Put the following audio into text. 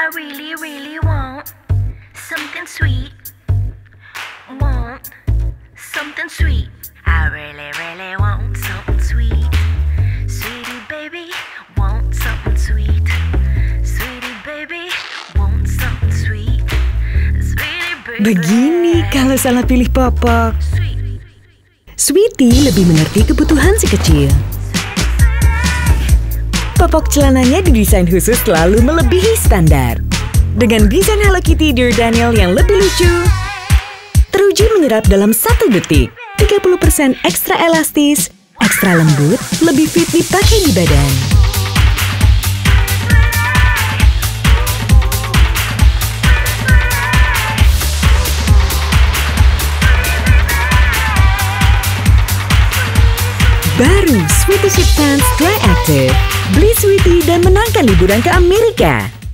I really, really want something sweet. Want something sweet. I really, really want something sweet. Sweetie baby, want something sweet. Sweetie baby, want something sweet. Sweetie baby. Begini kalau salah pilih popok. Sweetie lebih mengerti kebutuhan si kecil. Popok celananya didesain khusus selalu melebihi standar. Dengan desain Hello Kitty Dear Daniel yang lebih lucu, teruji menyerap dalam 1 detik, 30% ekstra elastis, ekstra lembut, lebih fit dipakai di badan. Baru Sweetie Sheet Pants Dry Active. Beli Sweetie dan menangkan liburan ke Amerika.